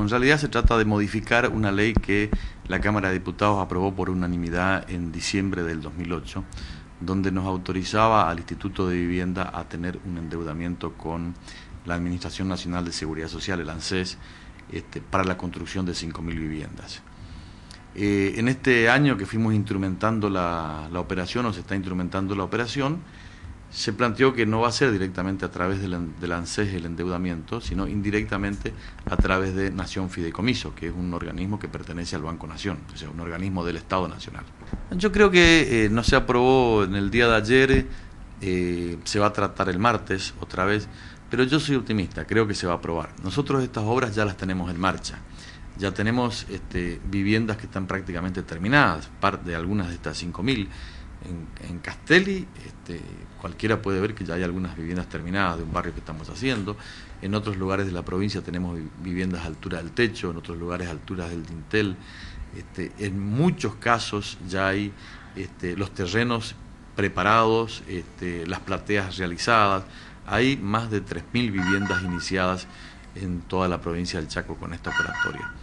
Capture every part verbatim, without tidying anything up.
En realidad se trata de modificar una ley que la Cámara de Diputados aprobó por unanimidad en diciembre del dos mil ocho, donde nos autorizaba al Instituto de Vivienda a tener un endeudamiento con la Administración Nacional de Seguridad Social, el ANSES, este, para la construcción de cinco mil viviendas. Eh, en este año que fuimos instrumentando la, la operación, o se está instrumentando la operación, se planteó que no va a ser directamente a través del, del ANSES el endeudamiento, sino indirectamente a través de Nación Fideicomiso, que es un organismo que pertenece al Banco Nación, o sea, un organismo del Estado Nacional. Yo creo que eh, no se aprobó en el día de ayer, eh, se va a tratar el martes otra vez, pero yo soy optimista, creo que se va a aprobar. Nosotros estas obras ya las tenemos en marcha, ya tenemos este, viviendas que están prácticamente terminadas, parte de algunas de estas cinco mil. En, en Castelli, este, cualquiera puede ver que ya hay algunas viviendas terminadas de un barrio que estamos haciendo. En otros lugares de la provincia tenemos viviendas a altura del techo, en otros lugares a alturas del dintel. Este, en muchos casos ya hay este, los terrenos preparados, este, las plateas realizadas. Hay más de tres mil viviendas iniciadas en toda la provincia del Chaco con esta operatoria.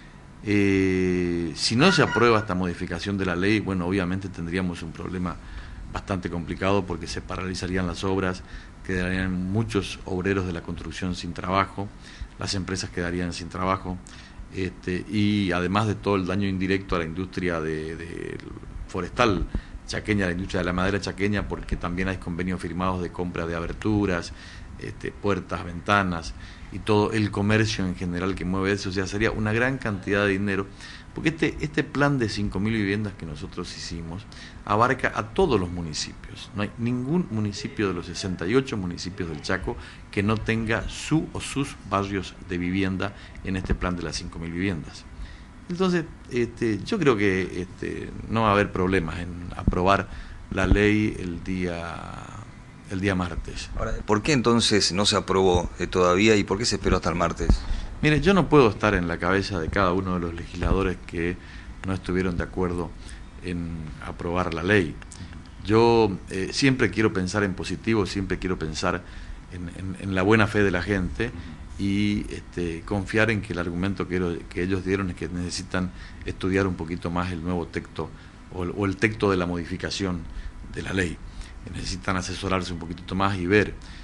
Eh, si no se aprueba esta modificación de la ley, bueno, obviamente tendríamos un problema bastante complicado porque se paralizarían las obras, quedarían muchos obreros de la construcción sin trabajo, las empresas quedarían sin trabajo, este, y además de todo el daño indirecto a la industria de, de forestal chaqueña, la industria de la madera chaqueña, porque también hay convenios firmados de compra de aberturas, este, puertas, ventanas y todo el comercio en general que mueve eso. O sea, sería una gran cantidad de dinero, porque este, este plan de cinco mil viviendas que nosotros hicimos abarca a todos los municipios. No hay ningún municipio de los sesenta y ocho municipios del Chaco que no tenga su o sus barrios de vivienda en este plan de las cinco mil viviendas. Entonces, este, yo creo que este, no va a haber problemas en aprobar la ley el día... el día martes. Ahora, ¿por qué entonces no se aprobó eh, todavía y por qué se esperó hasta el martes? Mire, yo no puedo estar en la cabeza de cada uno de los legisladores que no estuvieron de acuerdo en aprobar la ley. Yo eh, siempre quiero pensar en positivo, siempre quiero pensar en, en, en la buena fe de la gente y este, confiar en que el argumento que, que ellos dieron es que necesitan estudiar un poquito más el nuevo texto o, o el texto de la modificación de la ley. Necesitan asesorarse un poquitito más y ver